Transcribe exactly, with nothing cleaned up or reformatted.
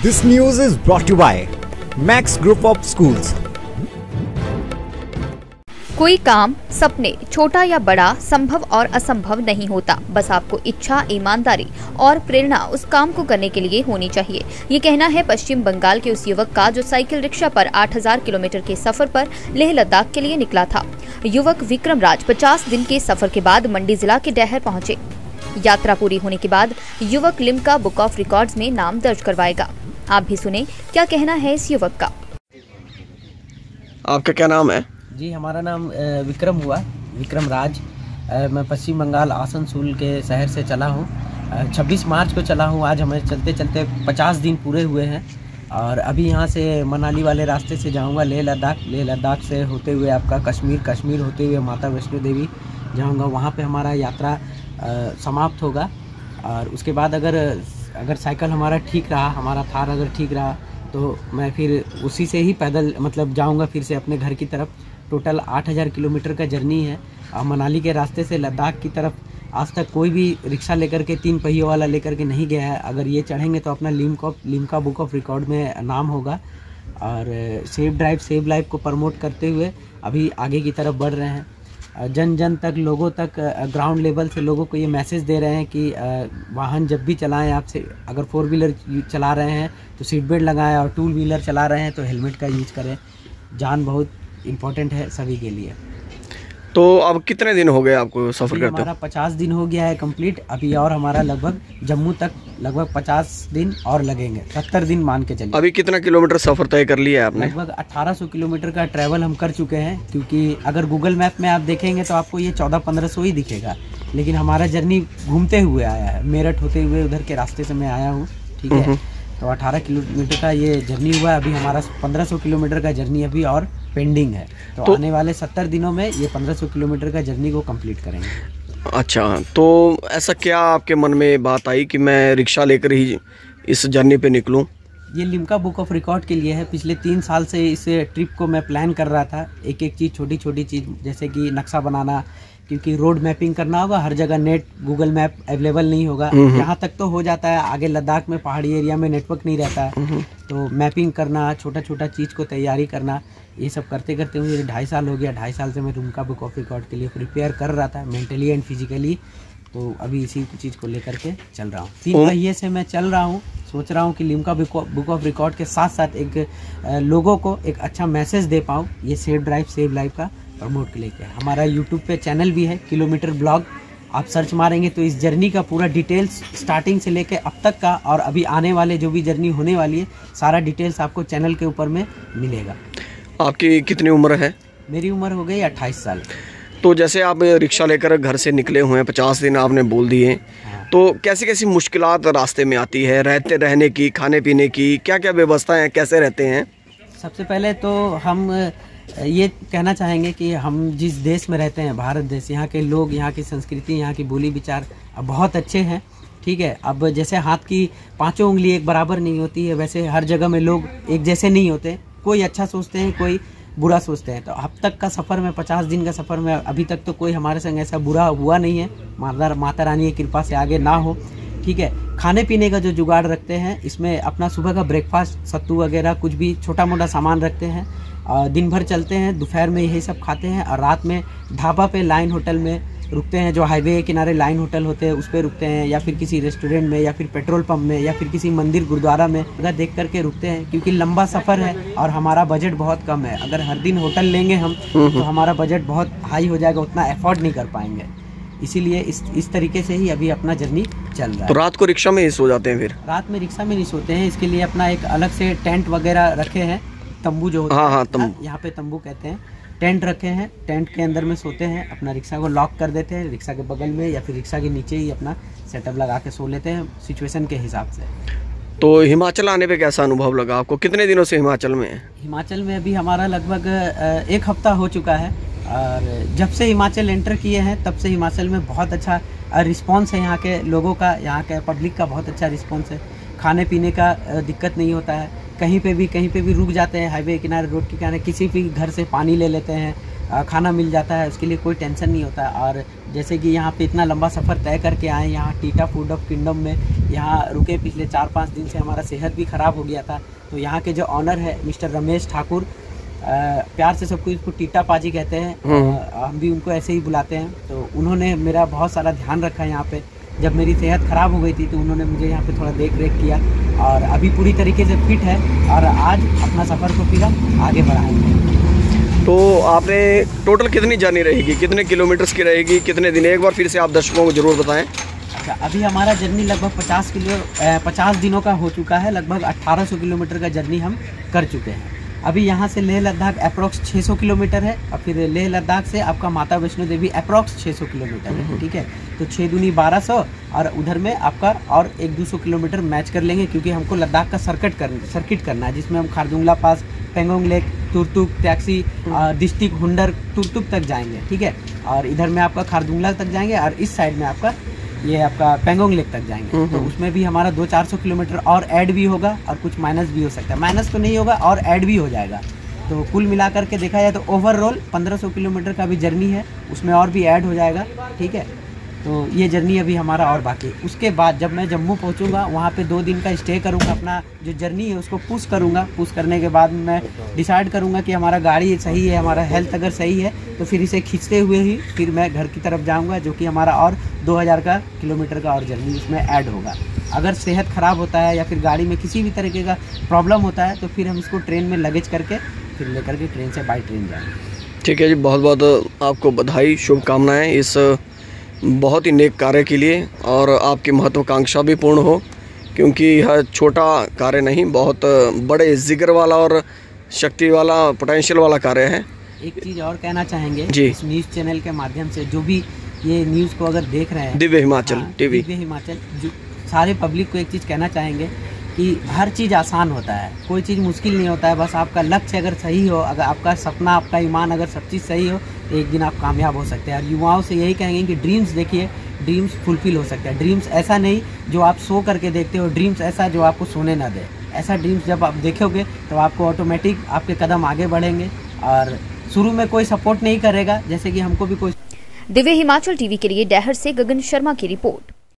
This news is brought to you by Max Group of Schools. कोई काम, सपने, छोटा या बड़ा, संभव और असंभव नहीं होता। बस आपको इच्छा, ईमानदारी और प्रेरणा उस काम को करने के लिए होनी चाहिए। ये कहना है पश्चिम बंगाल के उस युवक का जो साइकिल रिक्शा पर आठ हज़ार किलोमीटर के सफर पर लेह लद्दाख के लिए निकला था। युवक विक्रम राज पचास दिन के सफर के बाद मंडी जिला के डैहर पहुंचे। यात्रा पूरी होने के बाद युवक लिम्का बुक ऑफ रिकॉर्ड्स में नाम दर्ज करवाएगा। आप भी सुने क्या कहना है इस युवक का। आपका क्या नाम है? जी, हमारा नाम विक्रम हुआ, विक्रम राज। मैं पश्चिम बंगाल आसनसोल के शहर से चला हूँ। छब्बीस मार्च को चला हूँ। आज हमें चलते चलते पचास दिन पूरे हुए हैं और अभी यहाँ से मनाली वाले रास्ते से जाऊँगा लेह लद्दाख। लेह लद्दाख से होते हुए आपका कश्मीर, कश्मीर होते हुए माता वैष्णो देवी जाऊँगा। वहाँ पे हमारा यात्रा समाप्त होगा और उसके बाद अगर अगर साइकिल हमारा ठीक रहा, हमारा थार अगर ठीक रहा तो मैं फिर उसी से ही पैदल मतलब जाऊँगा फिर से अपने घर की तरफ। टोटल आठ हज़ार किलोमीटर का जर्नी है। मनाली के रास्ते से लद्दाख की तरफ आज तक कोई भी रिक्शा लेकर के, तीन पहियों वाला लेकर के नहीं गया है। अगर ये चढ़ेंगे तो अपना Limca Limca book of record में नाम होगा। और सेफ ड्राइव सेव लाइफ को प्रमोट करते हुए अभी आगे की तरफ बढ़ रहे हैं। जन जन तक, लोगों तक, ग्राउंड लेवल से लोगों को ये मैसेज दे रहे हैं कि वाहन जब भी चलाएं, आपसे अगर फोर व्हीलर चला रहे हैं तो सीट बेल्ट लगाएं और टू व्हीलर चला रहे हैं तो हेलमेट का यूज़ करें। जान बहुत इम्पोर्टेंट है सभी के लिए। तो अब कितने दिन हो गए आपको सफ़र करते? हमारा पचास दिन हो गया है कंप्लीट। अभी और हमारा लगभग जम्मू तक लगभग पचास दिन और लगेंगे, सत्तर दिन मान के चलिए। अभी कितना किलोमीटर सफ़र तय कर लिया है आपने? लगभग अठारह सौ किलोमीटर का ट्रैवल हम कर चुके हैं, क्योंकि अगर गूगल मैप में आप देखेंगे तो आपको ये चौदह पंद्रह सौ ही दिखेगा, लेकिन हमारा जर्नी घूमते हुए आया है। मेरठ होते हुए उधर के रास्ते से मैं आया हूँ, ठीक है। तो अठारह किलोमीटर का ये जर्नी हुआ है। अभी हमारा पंद्रह सौ किलोमीटर का जर्नी अभी और पेंडिंग है। तो, तो आने वाले सत्तर दिनों में ये पंद्रह सौ किलोमीटर का जर्नी को कंप्लीट करेंगे। अच्छा, तो ऐसा क्या आपके मन में बात आई कि मैं रिक्शा लेकर ही इस जर्नी पे निकलूं? ये लिम्का बुक ऑफ रिकॉर्ड के लिए है। पिछले तीन साल से इस ट्रिप को मैं प्लान कर रहा था। एक एक चीज़, छोटी छोटी चीज़, जैसे कि नक्शा बनाना, क्योंकि रोड मैपिंग करना होगा। हर जगह नेट, गूगल मैप अवेलेबल नहीं होगा। यहाँ तक तो हो जाता है, आगे लद्दाख में पहाड़ी एरिया में नेटवर्क नहीं रहता है। तो मैपिंग करना, छोटा छोटा चीज़ को तैयारी करना, ये सब करते करते मुझे ढाई साल हो गया। ढाई साल से मैं लिम्का बुक ऑफ रिकॉर्ड के लिए प्रिपेयर कर रहा था, मेंटली एंड फिजिकली। तो अभी इसी चीज़ को लेकर के चल रहा हूँ। तीन पहिए से मैं चल रहा हूँ। सोच रहा हूँ कि लिम्का बुक ऑफ रिकॉर्ड के साथ साथ एक लोगों को एक अच्छा मैसेज दे पाऊँ। ये सेफ ड्राइव सेव लाइफ का प्रमोट के लेके हमारा यूट्यूब पे चैनल भी है, किलोमीटर ब्लॉग। आप सर्च मारेंगे तो इस जर्नी का पूरा डिटेल्स स्टार्टिंग से लेके अब तक का और अभी आने वाले जो भी जर्नी होने वाली है, सारा डिटेल्स आपको चैनल के ऊपर में मिलेगा। आपकी कितनी उम्र है? मेरी उम्र हो गई अट्ठाईस साल। तो जैसे आप रिक्शा लेकर घर से निकले हुए हैं, पचास दिन आपने बोल दिए, हाँ। तो कैसी कैसी मुश्किलात रास्ते में आती है? रहते रहने की, खाने पीने की, क्या क्या व्यवस्थाएं, कैसे रहते हैं? सबसे पहले तो हम ये कहना चाहेंगे कि हम जिस देश में रहते हैं, भारत देश, यहाँ के लोग, यहाँ की संस्कृति, यहाँ की बोली विचार बहुत अच्छे हैं, ठीक है। अब जैसे हाथ की पांचों उंगली एक बराबर नहीं होती है, वैसे हर जगह में लोग एक जैसे नहीं होते। कोई अच्छा सोचते हैं, कोई बुरा सोचते हैं। तो अब तक का सफ़र में, पचास दिन का सफ़र में अभी तक तो कोई हमारे संग ऐसा बुरा हुआ नहीं है। माता माता रानी की कृपा से आगे ना हो, ठीक है। खाने पीने का जो जुगाड़ रखते हैं, इसमें अपना सुबह का ब्रेकफास्ट, सत्तू वगैरह कुछ भी छोटा मोटा सामान रखते हैं। दिन भर चलते हैं, दोपहर में यही सब खाते हैं और रात में ढाबा पे, लाइन होटल में रुकते हैं। जो हाईवे के किनारे लाइन होटल होते हैं उस पर रुकते हैं, या फिर किसी रेस्टोरेंट में, या फिर पेट्रोल पंप में, या फिर किसी मंदिर गुरुद्वारा में जगह देख करके रुकते हैं। क्योंकि लंबा सफ़र है और हमारा बजट बहुत कम है। अगर हर दिन होटल लेंगे हम तो हमारा बजट बहुत हाई हो जाएगा, उतना एफोर्ड नहीं कर पाएंगे। इसीलिए इस इस तरीके से ही अभी अपना जर्नी चल रहा है। तो रात को रिक्शा में ही सो जाते हैं? फिर रात में रिक्शा में नहीं सोते हैं। इसके लिए अपना एक अलग से टेंट वगैरह रखे हैं, तंबू जो होता है, हाँ, हाँ, यहाँ पे तंबू कहते हैं। टेंट रखे हैं, टेंट के अंदर में सोते हैं। अपना रिक्शा को लॉक कर देते हैं, रिक्शा के बगल में या फिर रिक्शा के नीचे ही अपना सेटअप लगा के सो लेते हैं सिचुएशन के हिसाब से। तो हिमाचल आने पे कैसा अनुभव लगा आपको? कितने दिनों से हिमाचल में है? हिमाचल में अभी हमारा लगभग एक हफ्ता हो चुका है और जब से हिमाचल एंटर किए हैं तब से हिमाचल में बहुत अच्छा रिस्पॉन्स है। यहाँ के लोगों का, यहाँ के पब्लिक का बहुत अच्छा रिस्पॉन्स है। खाने पीने का दिक्कत नहीं होता है। कहीं पे भी कहीं पे भी रुक जाते हैं, हाईवे किनारे, रोड के किनारे, किसी भी घर से पानी ले लेते हैं, खाना मिल जाता है, उसके लिए कोई टेंशन नहीं होता। और जैसे कि यहाँ पे इतना लंबा सफ़र तय करके आए, यहाँ टीटा फूड ऑफ किंगडम में यहाँ रुके। पिछले चार पाँच दिन से हमारा सेहत भी ख़राब हो गया था, तो यहाँ के जो ऑनर है मिस्टर रमेश ठाकुर, प्यार से सबको इसको टीटा पाजी कहते हैं, हम भी उनको ऐसे ही बुलाते हैं, तो उन्होंने मेरा बहुत सारा ध्यान रखा यहाँ पे। जब मेरी सेहत ख़राब हो गई थी तो उन्होंने मुझे यहाँ पे थोड़ा देख रेख किया और अभी पूरी तरीके से फिट है और आज अपना सफ़र को फिर हम आगे बढ़ाएंगे। तो आपने टोटल कितनी जर्नी रहेगी, कितने किलोमीटर्स की रहेगी, कितने दिन, एक बार फिर से आप दर्शकों को ज़रूर बताएं। अच्छा, अभी हमारा जर्नी लगभग पचास किलो पचास दिनों का हो चुका है। लगभग अठारह सौ किलोमीटर का जर्नी हम कर चुके हैं। अभी यहाँ से लेह लद्दाख अप्रॉक्स छह सौ किलोमीटर है और फिर लेह लद्दाख से आपका माता वैष्णो देवी अप्रॉक्स छह सौ किलोमीटर है। ठीक है, तो छः दूनी बारह सौ और उधर में आपका और एक दो सौ किलोमीटर मैच कर लेंगे, क्योंकि हमको लद्दाख का सर्किट करना सर्किट करना है, जिसमें हम Khardungla pass, Pangong lake, Turtuk, taxi, district Hunder, Turtuk तक जाएंगे। ठीक है, और इधर में आपका खारदुंगला तक जाएंगे और इस साइड में आपका ये आपका पेंगोंग लेक तक जाएंगे। तो उसमें भी हमारा दो चार सौ किलोमीटर और ऐड भी होगा और कुछ माइनस भी हो सकता है। माइनस तो नहीं होगा और ऐड भी हो जाएगा। तो कुल मिलाकर के देखा जाए तो ओवरऑल पंद्रह सौ किलोमीटर का भी जर्नी है, उसमें और भी ऐड हो जाएगा। ठीक है, तो ये जर्नी अभी हमारा और बाकी। उसके बाद जब मैं जम्मू पहुंचूंगा, वहाँ पे दो दिन का स्टे करूंगा, अपना जो जर्नी है उसको पुश करूंगा। पुश करने के बाद मैं डिसाइड करूंगा कि हमारा गाड़ी सही है, हमारा हेल्थ अगर सही है तो फिर इसे खींचते हुए ही फिर मैं घर की तरफ जाऊंगा, जो कि हमारा और दो हज़ार का किलोमीटर का और जर्नी इसमें ऐड होगा। अगर सेहत ख़राब होता है या फिर गाड़ी में किसी भी तरीके का प्रॉब्लम होता है तो फिर हम इसको ट्रेन में लगेज करके फिर लेकर के ट्रेन से बाई ट्रेन जाएंगे। ठीक है जी, बहुत बहुत आपको बधाई, शुभकामनाएँ इस बहुत ही नेक कार्य के लिए और आपकी महत्वाकांक्षा भी पूर्ण हो, क्योंकि यह छोटा कार्य नहीं, बहुत बड़े जिक्र वाला और शक्ति वाला, पोटेंशियल वाला कार्य है। एक चीज़ और कहना चाहेंगे जी, इस न्यूज़ चैनल के माध्यम से जो भी ये न्यूज़ को अगर देख रहे हैं, दिव्य हिमाचल हाँ, टीवी, दिव्य हिमाचल, जो सारे पब्लिक को एक चीज़ कहना चाहेंगे कि हर चीज़ आसान होता है, कोई चीज़ मुश्किल नहीं होता है। बस आपका लक्ष्य अगर सही हो, अगर आपका सपना, आपका ईमान, अगर सब चीज़ सही हो तो एक दिन आप कामयाब हो सकते हैं। और युवाओं से यही कहेंगे कि ड्रीम्स देखिए, ड्रीम्स फुलफिल हो सकते हैं। ड्रीम्स ऐसा नहीं जो आप सो करके देखते हो, ड्रीम्स ऐसा जो आपको सोने ना दे। ऐसा ड्रीम्स जब आप देखोगे तो आपको ऑटोमेटिक आपके कदम आगे बढ़ेंगे और शुरू में कोई सपोर्ट नहीं करेगा, जैसे कि हमको भी कोई। दिव्य हिमाचल टीवी के लिए डैहर से गगन शर्मा की रिपोर्ट।